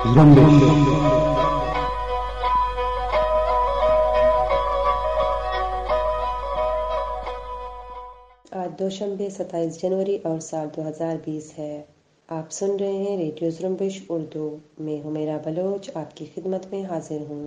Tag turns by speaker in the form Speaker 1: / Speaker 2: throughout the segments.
Speaker 1: آج دوشنبے 27 جنوری اور سال 2020 ہے۔ آپ سن رہے ہیں ریڈیو زرمبش اردو۔ میں حمیرہ بلوچ آپ کی خدمت میں حاضر ہوں۔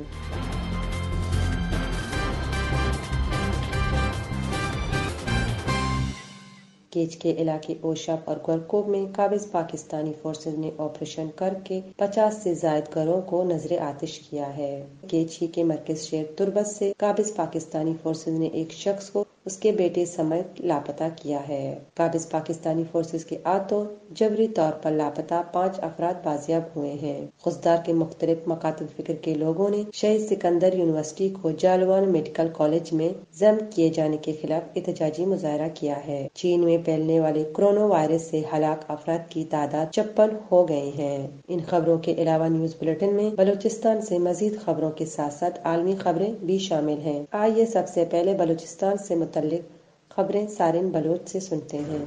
Speaker 1: کیچ کے علاقے اوشاپ اور گورکوب میں قابض پاکستانی فورسز نے آپریشن کر کے 50 سے زائد گھروں کو نذر آتش کیا ہے۔ کیچ ہی کے مرکز شہر تربت سے قابض پاکستانی فورسز نے ایک شخص کو اس کے بیٹے سمیت لاپتہ کیا ہے۔ قابض پاکستانی فورسز کے ہاتھوں جبری طور پر لاپتہ 5 افراد بازیاب ہوئے ہیں۔ خضدار کے مختلف مکاتب فکر کے لوگوں نے شہید سکندر یونیورسٹی کو جالوان میڈیکل کالج میں ضم کیے جانے کے خلاف احتجاجی مظاہرہ کیا ہے۔ چین میں پھیلنے والے کرونا وائرس سے ہلاک افراد کی تعداد 56 ہو گئی ہے۔ ان خبروں کے علاوہ نیوز بلیٹن میں بلوچستان سے مزید خبروں کے ساتھ ساتھ عالمی خبریں بھی شامل ہیں۔ آئیے سب سے پہلے بلوچستان سے متعلق خبریں سارن بلوچ سے سنتے ہیں۔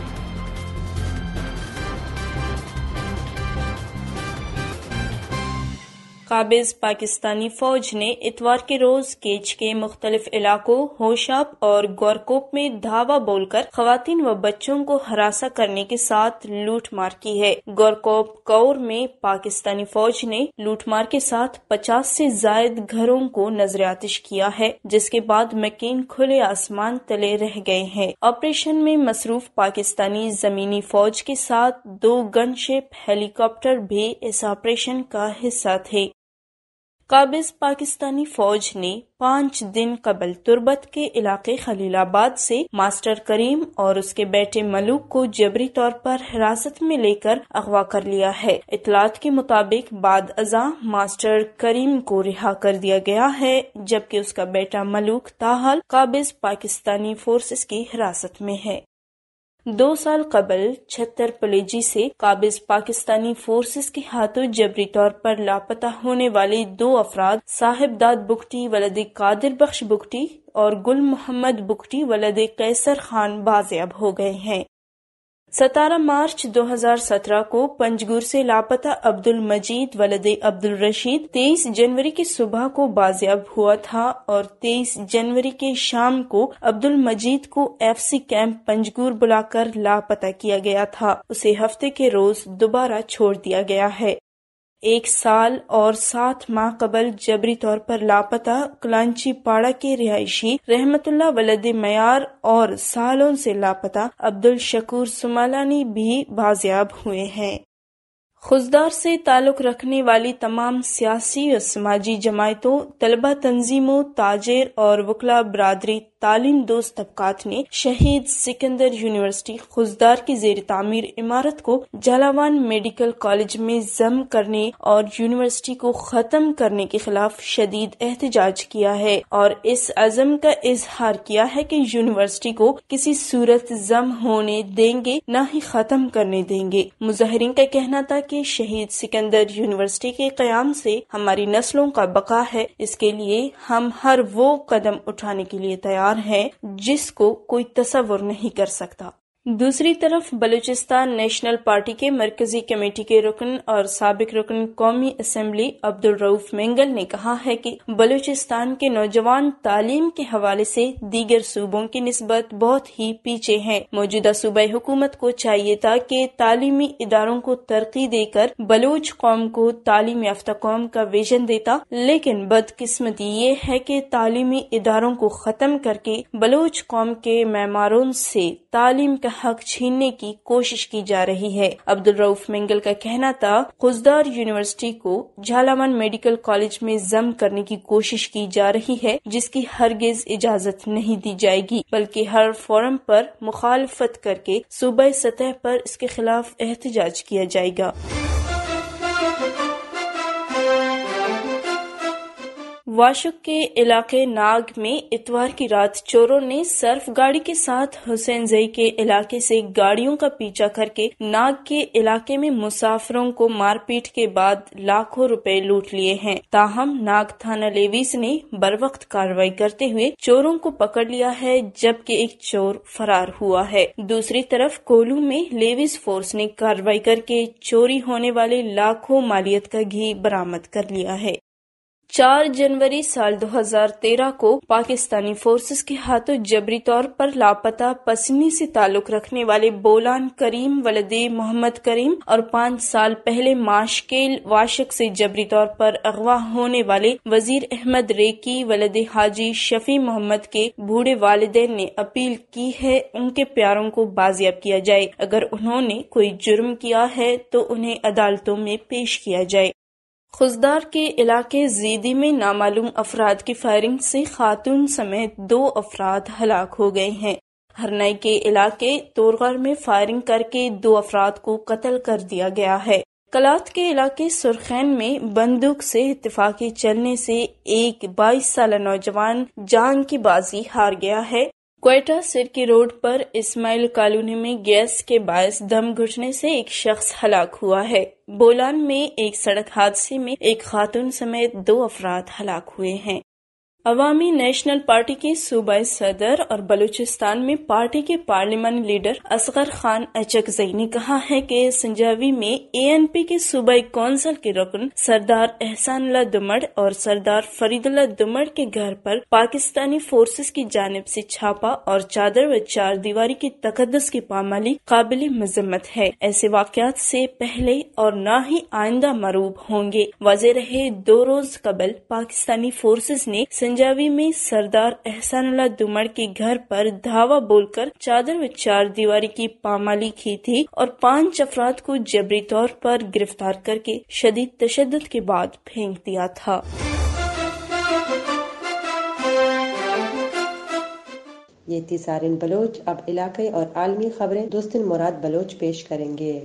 Speaker 2: قابض پاکستانی فوج نے اتوار کے روز کیچ کے مختلف علاقوں ہوشاپ اور گورکوپ میں دھاوا بول کر خواتین و بچوں کو ہراساں کرنے کے ساتھ لوٹ مار کی ہے۔ گورکوپ کور میں پاکستانی فوج نے لوٹ مار کے ساتھ 50 سے زائد گھروں کو نذر آتش کیا ہے، جس کے بعد مکین کھلے آسمان تلے رہ گئے ہیں۔ آپریشن میں مصروف پاکستانی زمینی فوج کے ساتھ 2 گن شپ ہیلی کاپٹر بھی اس آپریشن کا حصہ تھے۔ قابض پاکستانی فوج نے 5 دن قبل تربت کے علاقے خلیل آباد سے ماسٹر کریم اور اس کے بیٹے ملوک کو جبری طور پر حراست میں لے کر اغوا کر لیا ہے۔ اطلاعات کے مطابق بعد ازاں ماسٹر کریم کو رہا کر دیا گیا ہے، جبکہ اس کا بیٹا ملوک تاحال قابض پاکستانی فورسز کی حراست میں ہے۔ 2 سال قبل چھتر پلیجی سے قابض پاکستانی فورسز کے ہاتھوں جبری طور پر لاپتہ ہونے والے 2 افراد صاحب داد بگٹی ولد قادر بخش بگٹی اور گل محمد بگٹی ولد قیصر خان بازیاب ہو گئے ہیں۔ 17 مارچ 2017 کو پنجگور سے لاپتہ عبد المجید ولد عبد الرشید 23 جنوری کی صبح کو بازیاب ہوا تھا اور 23 جنوری کے شام کو عبد المجید کو FC کیمپ پنجگور بلا کر لاپتہ کیا گیا تھا۔ اسے ہفتے کے روز دوبارہ چھوڑ دیا گیا ہے۔ 1 سال اور 7 ماہ قبل جبری طور پر لاپتہ کلانچی پاڑا کے رہائشی رحمت اللہ ولد میار اور سالوں سے لاپتہ عبد الشکور سمالانی بھی بازیاب ہوئے ہیں۔ خضدار سے تعلق رکھنے والی تمام سیاسی و سماجی جماعتوں، طلبہ تنظیموں، تاجر اور وکلاء برادری تعلیم دوست طبقات نے شہید سکندر یونیورسٹی خضدار کی زیر تعمیر عمارت کو جالاوان میڈیکل کالج میں ضم کرنے اور یونیورسٹی کو ختم کرنے کے خلاف شدید احتجاج کیا ہے اور اس عزم کا اظہار کیا ہے کہ یونیورسٹی کو کسی صورت ضم ہونے دیں گے نہ ہی ختم کرنے دیں گے۔ مظاہرین کا کہنا تھا کہ شہید سکندر یونیورسٹی کے قیام سے ہماری نسلوں کا بقا ہے، اس کے لیے ہم ہر وہ قدم اٹھانے کے لیے تیار ہیں جس کو کوئی تصور نہیں کر سکتا۔ دوسری طرف بلوچستان نیشنل پارٹی کے مرکزی کمیٹی کے رکن اور سابق رکن قومی اسمبلی عبد الرؤف مینگل نے کہا ہے کہ بلوچستان کے نوجوان تعلیم کے حوالے سے دیگر صوبوں کی نسبت بہت ہی پیچھے ہیں۔ موجودہ صوبائی حکومت کو چاہیے تھا کہ تعلیمی اداروں کو ترقی دے کر بلوچ قوم کو تعلیم یافتہ قوم کا ویژن دیتا، لیکن بدقسمتی یہ ہے کہ تعلیمی اداروں کو ختم کر کے بلوچ قوم کے معماروں سے تعلیم کا حق چھیننے کی کوشش کی جا رہی ہے۔ عبد الرؤف مینگل کا کہنا تھا، خضدار یونیورسٹی کو جالاوان میڈیکل کالج میں ضم کرنے کی کوشش کی جا رہی ہے، جس کی ہرگز اجازت نہیں دی جائے گی، بلکہ ہر فورم پر مخالفت کر کے صوبائی سطح پر اس کے خلاف احتجاج کیا جائے گا۔ واشک کے علاقے ناگ میں اتوار کی رات چوروں نے سرف گاڑی کے ساتھ حسین زئی کے علاقے سے گاڑیوں کا پیچھا کر کے ناگ کے علاقے میں مسافروں کو مار پیٹ کے بعد لاکھوں روپے لوٹ لیے ہیں۔ تاہم ناگ تھانہ لیویز نے بروقت کارروائی کرتے ہوئے چوروں کو پکڑ لیا ہے، جبکہ ایک چور فرار ہوا ہے۔ دوسری طرف کولو میں لیویز فورس نے کارروائی کر کے چوری ہونے والے لاکھوں مالیت کا گھی برآمد کر لیا ہے۔ 4 جنوری سال 2013 کو پاکستانی فورسز کے ہاتھوں جبری طور پر لاپتہ پسنی سے تعلق رکھنے والے بولان کریم ولد محمد کریم اور 5 سال پہلے ماشکیل واشک سے جبری طور پر اغوا ہونے والے وزیر احمد ریکی ولد حاجی شفیع محمد کے بوڑھے والدین نے اپیل کی ہے ان کے پیاروں کو بازیاب کیا جائے۔ اگر انہوں نے کوئی جرم کیا ہے تو انہیں عدالتوں میں پیش کیا جائے۔ خزدار کے علاقے زیدی میں نامعلوم افراد کی فائرنگ سے خاتون سمیت 2 افراد ہلاک ہو گئے ہیں۔ ہرنائی کے علاقے تورغر میں فائرنگ کر کے 2 افراد کو قتل کر دیا گیا ہے۔ کلات کے علاقے سرخین میں بندوق سے اتفاقی چلنے سے ایک 22 سالہ نوجوان جان کی بازی ہار گیا ہے۔ کوئٹہ سرکی روڈ پر اسماعیل کالونی میں گیس کے باعث دم گھٹنے سے ایک شخص ہلاک ہوا ہے۔ بولان میں ایک سڑک حادثے میں ایک خاتون سمیت 2 افراد ہلاک ہوئے ہیں۔ عوامی نیشنل پارٹی کے صوبائی صدر اور بلوچستان میں پارٹی کے پارلیمانی لیڈر اصغر خان اچکزئی نے کہا ہے کہ سنجاوی میں ANP کے صوبائی کونسل کے رکن سردار احسان اللہ دمڑ اور سردار فرید اللہ دمڑ کے گھر پر پاکستانی فورسز کی جانب سے چھاپا اور چادر و 4 دیواری کی تقدس کی پامالی قابل مذمت ہے۔ ایسے واقعات سے پہلے اور نہ ہی آئندہ مروب ہوں گے۔ واضح رہے 2 روز قبل پاکستانی فورسز نے سنجاوی میں سردار احسان اللہ دمڑ کے گھر پر دھاوا بول کر چادر و 4 دیواری کی پامالی کی تھی اور 5 افراد کو جبری طور پر گرفتار کر کے شدید تشدد کے بعد پھینک دیا تھا۔
Speaker 1: یہ تھی سارن بلوچ۔ اب علاقائی اور عالمی خبریں دوستن مراد بلوچ پیش کریں گے۔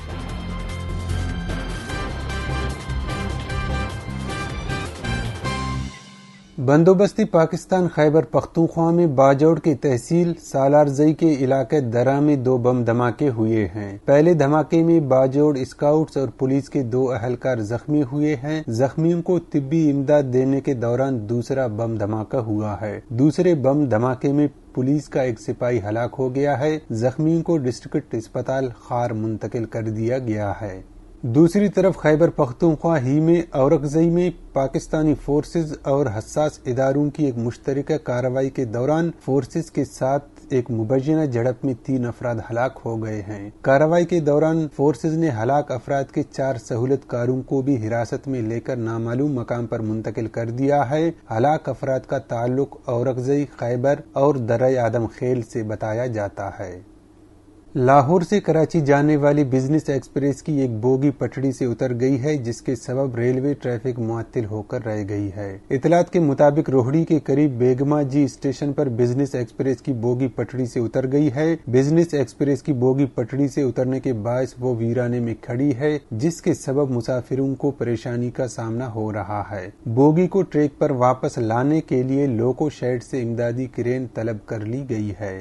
Speaker 3: بندوبستی پاکستان خیبر پختونخوا میں باجوڑ کی تحصیل سالارزئی کے علاقے درہ میں 2 بم دھماکے ہوئے ہیں۔ پہلے دھماکے میں باجوڑ اسکاؤٹس اور پولیس کے 2 اہلکار زخمی ہوئے ہیں۔ زخمیوں کو طبی امداد دینے کے دوران دوسرا بم دھماکہ ہوا ہے۔ دوسرے بم دھماکے میں پولیس کا ایک سپاہی ہلاک ہو گیا ہے۔ زخمیوں کو ڈسٹرکٹ اسپتال خار منتقل کر دیا گیا ہے۔ دوسری طرف خیبر پختونخوا ہی میں اورکزئی میں پاکستانی فورسز اور حساس اداروں کی ایک مشترکہ کارروائی کے دوران فورسز کے ساتھ ایک مبینہ جھڑپ میں 3 افراد ہلاک ہو گئے ہیں۔ کارروائی کے دوران فورسز نے ہلاک افراد کے 4 سہولت کاروں کو بھی حراست میں لے کر نامعلوم مقام پر منتقل کر دیا ہے۔ ہلاک افراد کا تعلق اورکزئی، خیبر اور درہ آدم خیل سے بتایا جاتا ہے۔ لاہور سے کراچی جانے والی بزنس ایکسپریس کی ایک بوگی پٹڑی سے اتر گئی ہے، جس کے سبب ریلوے ٹریفک معطل ہو کر رہ گئی ہے۔ اطلاعات کے مطابق روہڑی کے قریب بیگما جی اسٹیشن پر بزنس ایکسپریس کی بوگی پٹڑی سے اتر گئی ہے۔ بزنس ایکسپریس کی بوگی پٹڑی سے اترنے کے باعث وہ ویرانے میں کھڑی ہے، جس کے سبب مسافروں کو پریشانی کا سامنا ہو رہا ہے۔ بوگی کو ٹریک پر واپس لانے کے لیے لوکو شیڈ سے امدادی کرین طلب کر لی گئی ہے۔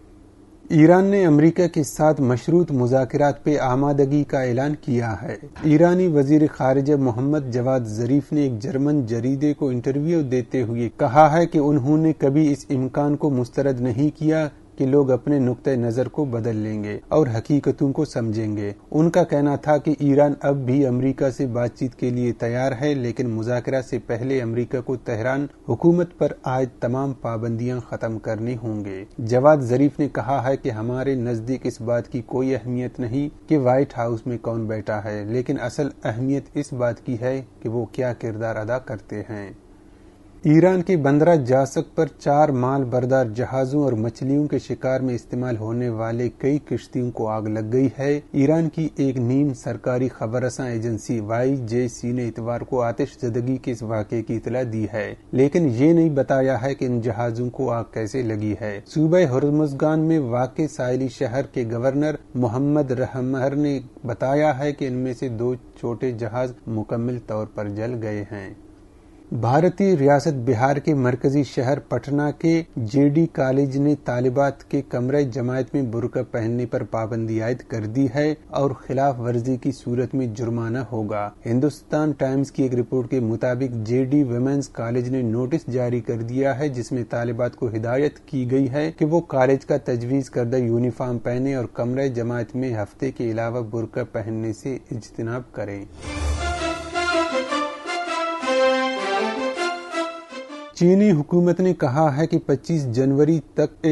Speaker 3: ایران نے امریکہ کے ساتھ مشروط مذاکرات پہ آمادگی کا اعلان کیا ہے۔ ایرانی وزیر خارجہ محمد جواد ظریف نے ایک جرمن جریدے کو انٹرویو دیتے ہوئے کہا ہے کہ انہوں نے کبھی اس امکان کو مسترد نہیں کیا کہ لوگ اپنے نقطہ نظر کو بدل لیں گے اور حقیقتوں کو سمجھیں گے۔ ان کا کہنا تھا کہ ایران اب بھی امریکہ سے بات چیت کے لیے تیار ہے، لیکن مذاکرات سے پہلے امریکہ کو تہران حکومت پر عائد تمام پابندیاں ختم کرنی ہوں گے۔ جواد ظریف نے کہا ہے کہ ہمارے نزدیک اس بات کی کوئی اہمیت نہیں کہ وائٹ ہاؤس میں کون بیٹھا ہے، لیکن اصل اہمیت اس بات کی ہے کہ وہ کیا کردار ادا کرتے ہیں۔ ایران کے بندرہ جاسک پر 4 مال بردار جہازوں اور مچھلیوں کے شکار میں استعمال ہونے والے کئی کشتیوں کو آگ لگ گئی ہے۔ ایران کی ایک نیم سرکاری خبر رساں ایجنسی YJC نے اتوار کو آتش زدگی کے اس واقعے کی اطلاع دی ہے، لیکن یہ نہیں بتایا ہے کہ ان جہازوں کو آگ کیسے لگی ہے۔ صوبہ ہرمزگان میں واقع ساحلی شہر کے گورنر محمد رحمر نے بتایا ہے کہ ان میں سے 2 چھوٹے جہاز مکمل طور پر جل گئے ہیں۔ بھارتی ریاست بہار کے مرکزی شہر پٹنہ کے جے ڈی کالج نے طالبات کے کمرہ جماعت میں برقع پہننے پر پابندی عائد کر دی ہے اور خلاف ورزی کی صورت میں جرمانہ ہوگا۔ ہندوستان ٹائمز کی ایک رپورٹ کے مطابق جے ڈی ویمنز کالج نے نوٹس جاری کر دیا ہے جس میں طالبات کو ہدایت کی گئی ہے کہ وہ کالج کا تجویز کردہ یونیفارم پہنے اور کمرہ جماعت میں ہفتے کے علاوہ برقع پہننے سے اجتناب کریں۔ چینی حکومت نے کہا ہے کہ 25 جنوری تک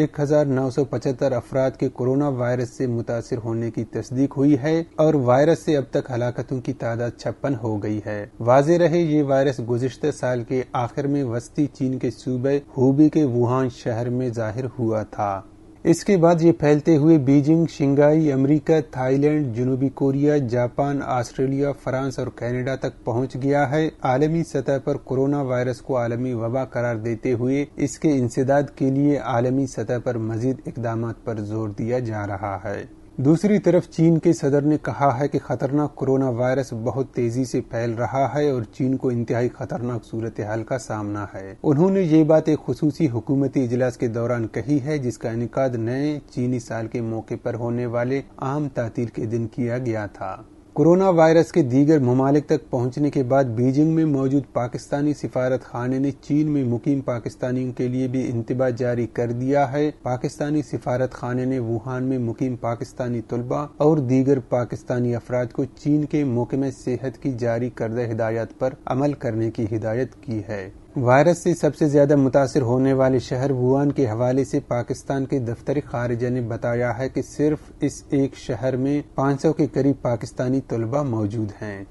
Speaker 3: 1975 افراد کے کورونا وائرس سے متاثر ہونے کی تصدیق ہوئی ہے اور وائرس سے اب تک ہلاکتوں کی تعداد 56 ہو گئی ہے۔ واضح رہے یہ وائرس گزشتہ سال کے آخر میں وسطی چین کے صوبے ہوبی کے ووہان شہر میں ظاہر ہوا تھا۔ اس کے بعد یہ پھیلتے ہوئے بیجنگ، شنگھائی، امریکہ، تھائی لینڈ، جنوبی کوریا، جاپان، آسٹریلیا، فرانس اور کینیڈا تک پہنچ گیا ہے۔ عالمی سطح پر کورونا وائرس کو عالمی وبا قرار دیتے ہوئے اس کے انسداد کے لیے عالمی سطح پر مزید اقدامات پر زور دیا جا رہا ہے۔ دوسری طرف چین کے صدر نے کہا ہے کہ خطرناک کورونا وائرس بہت تیزی سے پھیل رہا ہے اور چین کو انتہائی خطرناک صورتحال کا سامنا ہے۔ انہوں نے یہ بات ایک خصوصی حکومتی اجلاس کے دوران کہی ہے جس کا انعقاد نئے چینی سال کے موقع پر ہونے والے عام تعطیل کے دن کیا گیا تھا۔ کورونا وائرس کے دیگر ممالک تک پہنچنے کے بعد بیجنگ میں موجود پاکستانی سفارت خانے نے چین میں مقیم پاکستانیوں کے لیے بھی انتباہ جاری کر دیا ہے۔ پاکستانی سفارت خانے نے ووہان میں مقیم پاکستانی طلباء اور دیگر پاکستانی افراد کو چین کے محکمہ صحت کی جاری کردہ ہدایات پر عمل کرنے کی ہدایت کی ہے۔ وائرس سے سب سے زیادہ متاثر ہونے والے شہر ووہان کے حوالے سے پاکستان کے دفتر خارجہ نے بتایا ہے کہ صرف اس ایک شہر میں 500 کے قریب پاکستانی طلباء موجود ہیں۔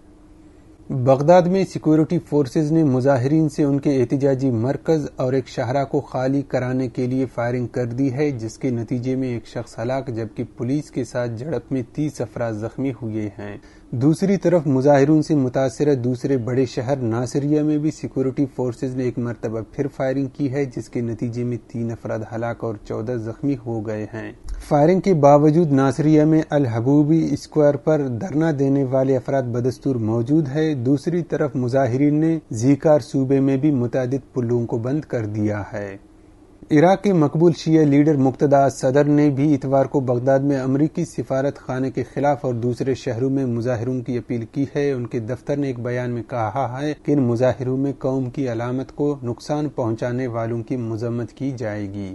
Speaker 3: بغداد میں سیکورٹی فورسز نے مظاہرین سے ان کے احتجاجی مرکز اور ایک شاہراہ کو خالی کرانے کے لیے فائرنگ کر دی ہے جس کے نتیجے میں ایک شخص ہلاک جبکہ پولیس کے ساتھ جھڑپ میں 30 افراد زخمی ہوئے ہیں۔ دوسری طرف مظاہرین سے متاثرہ دوسرے بڑے شہر ناصریہ میں بھی سیکورٹی فورسز نے ایک مرتبہ پھر فائرنگ کی ہے جس کے نتیجے میں 3 افراد ہلاک اور 14 زخمی ہو گئے ہیں۔ فائرنگ کے باوجود ناصریہ میں الحبوبی اسکوائر پر دھرنا دینے والے افراد بدستور موجود ہیں۔ دوسری طرف مظاہرین نے زیکار صوبے میں بھی متعدد پلوں کو بند کر دیا ہے۔ عراق کے مقبول شیعہ لیڈر مقتدی صدر نے بھی اتوار کو بغداد میں امریکی سفارت خانے کے خلاف اور دوسرے شہروں میں مظاہروں کی اپیل کی ہے۔ ان کے دفتر نے ایک بیان میں کہا ہے کہ ان مظاہروں میں قوم کی علامت کو نقصان پہنچانے والوں کی مذمت کی جائے گی۔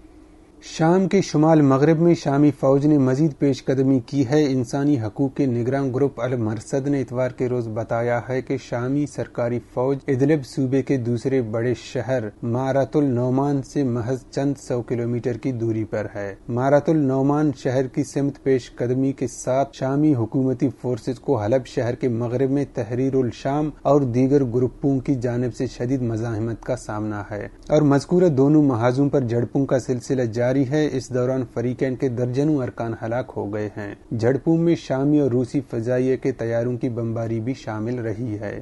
Speaker 3: شام کے شمال مغرب میں شامی فوج نے مزید پیش قدمی کی ہے۔ انسانی حقوق کے نگراں گروپ المرصد نے اتوار کے روز بتایا ہے کہ شامی سرکاری فوج ادلب صوبے کے دوسرے بڑے شہر معرۃ النعمان سے محض چند 100 کلومیٹر کی دوری پر ہے۔ معرۃ النعمان شہر کی سمت پیش قدمی کے ساتھ شامی حکومتی فورسز کو حلب شہر کے مغرب میں تحریر الشام اور دیگر گروپوں کی جانب سے شدید مزاحمت کا سامنا ہے اور مذکورہ دونوں محاذوں پر جھڑپوں کا سلسلہ جاری ہے۔ اس دوران فریقین کے درجنوں ارکان ہلاک ہو گئے ہیں۔ جھڑپوں میں شامی اور روسی فضائیہ کے طیاروں کی بمباری بھی شامل رہی ہے۔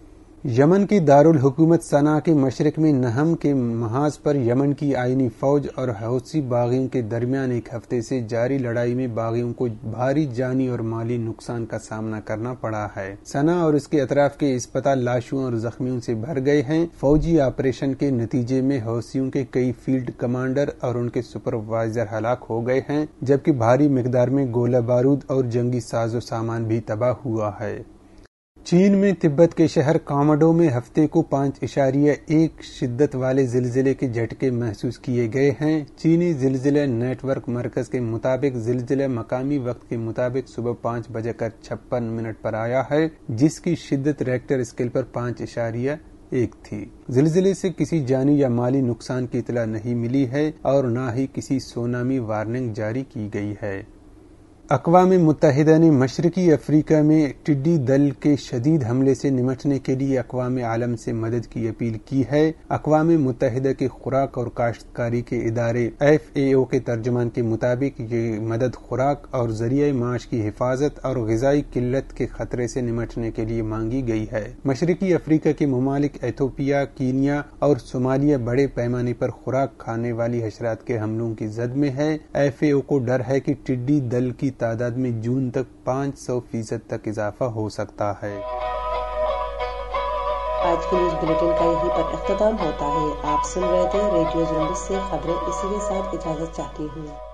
Speaker 3: یمن کے دارالحکومت صنعاء کے مشرق میں نہم کے محاذ پر یمن کی آئینی فوج اور حوثی باغیوں کے درمیان ایک ہفتے سے جاری لڑائی میں باغیوں کو بھاری جانی اور مالی نقصان کا سامنا کرنا پڑا ہے۔ صنعاء اور اس کے اطراف کے اسپتال لاشوں اور زخمیوں سے بھر گئے ہیں۔ فوجی آپریشن کے نتیجے میں حوثیوں کے کئی فیلڈ کمانڈر اور ان کے سپروائزر ہلاک ہو گئے ہیں جبکہ بھاری مقدار میں گولہ بارود اور جنگی ساز و سامان بھی تباہ ہوا ہے۔ چین میں تبت کے شہر کامڈو میں ہفتے کو 5.1 شدت والے زلزلے کے جھٹکے محسوس کیے گئے ہیں۔ چینی زلزلہ نیٹ ورک مرکز کے مطابق زلزلہ مقامی وقت کے مطابق صبح 5:56 پر آیا ہے جس کی شدت ریکٹر اسکیل پر 5.1 تھی۔ زلزلے سے کسی جانی یا مالی نقصان کی اطلاع نہیں ملی ہے اور نہ ہی کسی سونامی وارننگ جاری کی گئی ہے۔ اقوام متحدہ نے مشرقی افریقہ میں ٹڈی دل کے شدید حملے سے نمٹنے کے لیے اقوام عالم سے مدد کی اپیل کی ہے۔ اقوام متحدہ کے خوراک اور کاشتکاری کے ادارے FAO کے ترجمان کے مطابق یہ مدد خوراک اور ذریعہ معاش کی حفاظت اور غذائی قلت کے خطرے سے نمٹنے کے لیے مانگی گئی ہے۔ مشرقی افریقہ کے ممالک ایتھوپیا، کینیا اور صومالیہ بڑے پیمانے پر خوراک کھانے والی حشرات کے حملوں کی زد میں ہے۔ FAO کو ڈر ہے کہ ٹڈی دل کی تعداد میں جون تک 500% تک اضافہ ہو سکتا ہے۔
Speaker 1: آج کے نیوز بلیٹن کا یہیں پر اختتام ہوتا ہے۔ آپ سن رہے تھے ریڈیو زرمبس سے خبریں، اسی کے ساتھ اجازت چاہتی ہوں۔